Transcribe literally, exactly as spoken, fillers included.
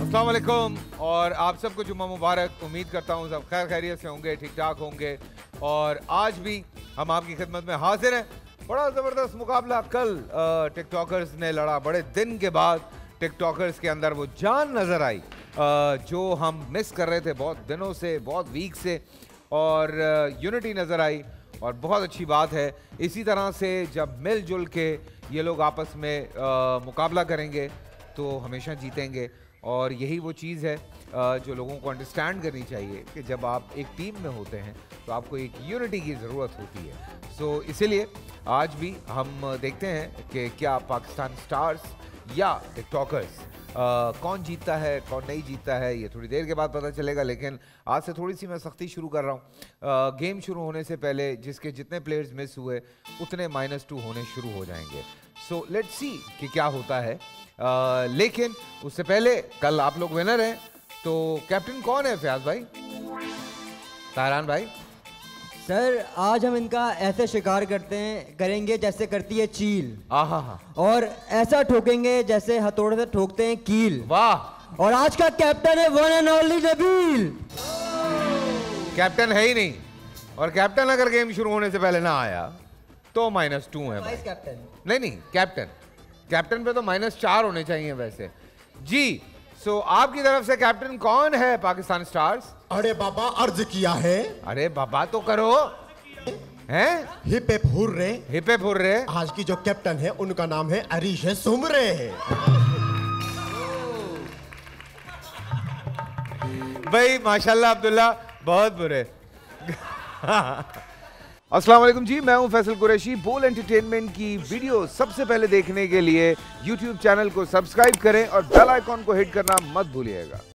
अस्सलाम वालेकुम और आप सबको जुम्मा मुबारक। उम्मीद करता हूँ सब खैर खैरियत से होंगे, ठीक ठाक होंगे। और आज भी हम आपकी खिदमत में हाजिर हैं। बड़ा ज़बरदस्त मुकाबला कल टिकटॉकर्स ने लड़ा। बड़े दिन के बाद टिकटॉकर्स के अंदर वो जान नज़र आई जो हम मिस कर रहे थे बहुत दिनों से, बहुत वीक से। और यूनिटी नज़र आई और बहुत अच्छी बात है। इसी तरह से जब मिलजुल के ये लोग आपस में आ, मुकाबला करेंगे तो हमेशा जीतेंगे। और यही वो चीज़ है जो लोगों को अंडरस्टैंड करनी चाहिए कि जब आप एक टीम में होते हैं तो आपको एक यूनिटी की ज़रूरत होती है। सो इसीलिए आज भी हम देखते हैं कि क्या पाकिस्तान स्टार्स या टिकटॉकर्स कौन जीतता है कौन नहीं जीतता है, ये थोड़ी देर के बाद पता चलेगा। लेकिन आज से थोड़ी सी मैं सख्ती शुरू कर रहा हूँ। गेम शुरू होने से पहले जिसके जितने प्लेयर्स मिस हुए उतने माइनस टू होने शुरू हो जाएंगे। सो लेट्स सी कि क्या होता है। Uh, लेकिन उससे पहले कल आप लोग विनर हैं, तो कैप्टन कौन है? फयाज भाई, तारान भाई। सर आज हम इनका ऐसे शिकार करते हैं करेंगे जैसे करती है चील। आहा हा। और ऐसा ठोकेंगे जैसे हथौड़े से ठोकते हैं कील। वाह। और आज का कैप्टन है one and only Nabeel. Captain है ही नहीं, और कैप्टन अगर गेम शुरू होने से पहले ना आया तो माइनस टू है। वाइस कैप्टन नहीं नहीं, कैप्टन कैप्टन पे तो माइनस चार होने चाहिए वैसे जी। सो so, आपकी तरफ से कैप्टन कौन है पाकिस्तान स्टार्स? अरे बाबा अर्ज किया है। अरे बाबा तो करो हैं। Hip hip hurray. Hip hip hurray. आज की जो कैप्टन है उनका नाम है अरीश सुमरे। भाई माशाल्लाह अब्दुल्ला, बहुत बुरे। अस्सलाम वालेकुम जी, मैं हूं फैसल कुरैशी। बोल एंटरटेनमेंट की वीडियो सबसे पहले देखने के लिए यूट्यूब चैनल को सब्सक्राइब करें और बेल आइकॉन को हिट करना मत भूलिएगा।